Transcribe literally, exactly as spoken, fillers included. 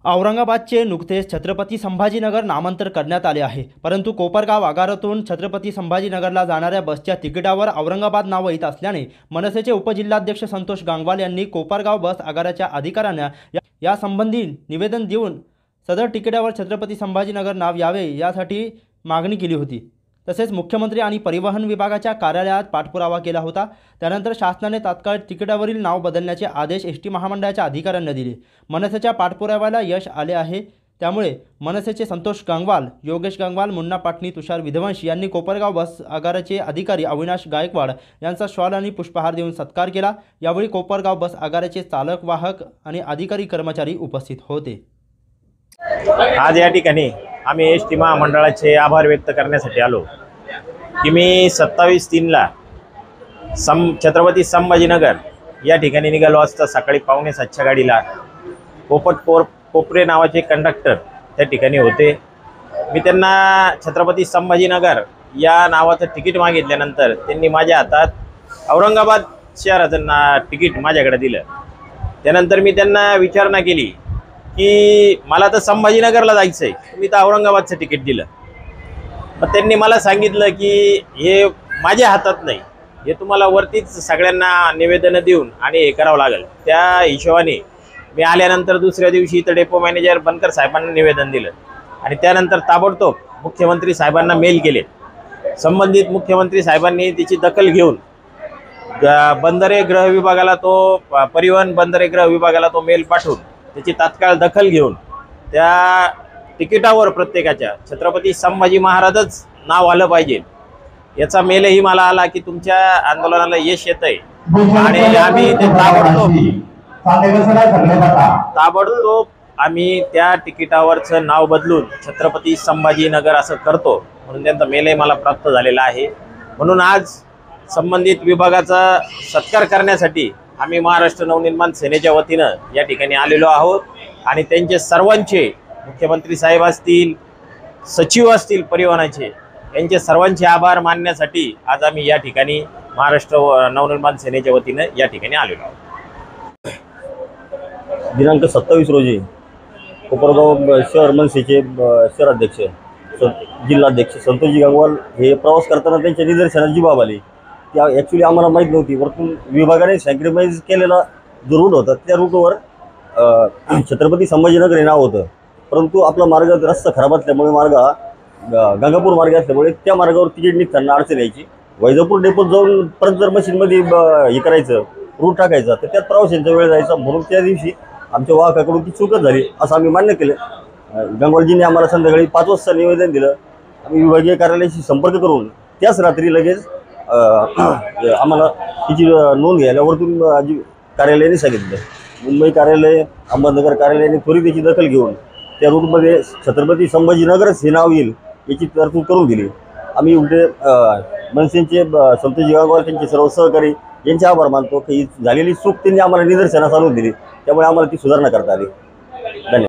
औरंगाबादचे नुकतेच छत्रपती संभाजीनगर नामांतर करण्यात आले आहे, परंतु कोपरगाव आगारातून छत्रपती संभाजीनगरला जाणाऱ्या बसच्या तिकिटावर औरंगाबाद नाव येत असल्याने मनसेचे उपजिल्हाध्यक्ष संतोष गांगवाल यांनी कोपरगाव बस आगाराच्या अधिकाऱ्यांना या संबंधी निवेदन देऊन सदर तिकिटावर छत्रपती संभाजीनगर नाव यावे यासाठी मागणी केली होती। तसेच मुख्यमंत्री आणि परिवहन विभागाच्या कार्यालयात पाठपुरावा केला होता। त्यानंतर शासनाने तात्काळ तिकिटावरील नाव बदलण्याचे आदेश एस टी महामंडळाच्या अधिकाऱ्यांना दिले। मनसेच्या पाठपुराव्याला यश आले आहे, त्यामुळे मनसेचे संतोष गांगवाल, योगेश गांगवाल, मुन्ना पाटणी, तुषार विध्वंस यांनी कोपरगाव बस आगाराचे अधिकारी अविनाश गायकवाड यांचा शॉल आणि पुष्पहार देऊन सत्कार केला। यावेळी कोपरगाव बस आगाराचे चालक, वाहक आणि अधिकारी कर्मचारी उपस्थित होते। आज या ठिकाणी आम्ही एस टी महामंडळाचे आभार व्यक्त करण्यासाठी आलो की मी सत्तावीस तीनला सम छत्रपती संभाजीनगर या ठिकाणी निघालो असता सकाळी पावणे सातच्या गाडीला पोपट कोर कोपरे नावाचे कंडक्टर त्या ठिकाणी होते। मी त्यांना छत्रपती संभाजीनगर या नावाचं तिकीट मागितल्यानंतर त्यांनी माझ्या हातात औरंगाबाद शहराचं ना तिकीट माझ्याकडे दिलं। त्यानंतर मी त्यांना विचारणा केली की मला तर संभाजीनगरला जायचं आहे, मी तर औरंगाबादचं तिकीट दिलं। मग त्यांनी मला सांगितलं की हे माझ्या हातात नाही, हे तुम्हाला वरतीच सगळ्यांना निवेदनं देऊन आणि हे करावं लागेल। त्या हिशोबाने मी आल्यानंतर दुसऱ्या दिवशी इथं डेपो मॅनेजर बनकर साहेबांना निवेदन दिलं आणि त्यानंतर ताबडतोब मुख्यमंत्री साहेबांना मेल केले। संबंधित मुख्यमंत्री साहेबांनी त्याची दखल घेऊन बंदरे गृह विभागाला तो परिवहन बंदरे गृह विभागाला तो मेल पाठवून त्याची तात्काळ दखल घेऊन त्या तिकिटावर प्रत्येकाच्या छत्रपती संभाजी महाराजच नाव आलं पाहिजे याचा मेलही मला आला की तुमच्या आंदोलनाला यश येतंय आणि आम्ही ते ताबडतोब ताबडतोब आम्ही त्या तिकिटावरचं नाव बदलून छत्रपती संभाजीनगर असं करतो म्हणून त्यांचा मेलही मला प्राप्त झालेला आहे। म्हणून आज संबंधित विभागाचा सत्कार करण्यासाठी आम्ही महाराष्ट्र नवनिर्माण सेनेच्या वतीनं या ठिकाणी आलेलो आहोत आणि त्यांचे सर्वांचे मुख्यमंत्री साहेब असतील, सचिव असतील परिवहनाचे, यांचे सर्वांचे आभार मानण्यासाठी आज आम्ही या ठिकाणी महाराष्ट्र नवनिर्माण सेनेच्या वतीनं या ठिकाणी आलेलो आहोत। दिनांक सत्तावीस रोजी कोपरगाव शहर मनसेचे शहराध्यक्ष जिल्हाध्यक्ष संतोषजी गांगवाल हे प्रवास करताना त्यांच्या निदर्शनास जी बाब आली ती ॲक्च्युली आम्हाला माहीत नव्हती। वरतून विभागाने सॅक्रिफाईस केलेला जो रूट होता त्या रूटवर छत्रपती संभाजीनगर हे नाव होतं, परंतु आपला मार्ग रस्ता खराब असल्यामुळे मार्ग गंगापूर मार्ग असल्यामुळे त्या मार्गावर तिकीट निघताना अडचण यायची। वैजापूर डेपोत जाऊन परत जर मशीनमध्ये हे करायचं रूट टाकायचा तर त्यात प्रवाशांचा वेळ जायचा, म्हणून त्या दिवशी आमच्या वाहकाकडून ती चूकच झाली असं आम्ही मान्य केलं। गंगवालजींनी आम्हाला संध्याकाळी पाच वाजता निवेदन दिलं। आम्ही विभागीय कार्यालयाशी संपर्क करून त्याच रात्री लगेच आम्हाला तिची नोंद घ्यायला वरतून कार्यालयाने सांगितलं। मुंबई कार्यालय, अहमदनगर कार्यालयाने त्वरित याची दखल घेऊन त्या रूटमध्ये छत्रपती संभाजीनगरच हे नाव येईल याची तरतूद करून दिली। आम्ही उलटे मनसेचे संतोषजी गांगवाल त्यांचे सर्व सहकारी यांचे आभार मानतो की झालेली चूक त्यांनी आम्हाला निदर्शनास आणून दिली, त्यामुळे आम्हाला ती सुधारणा करता आली।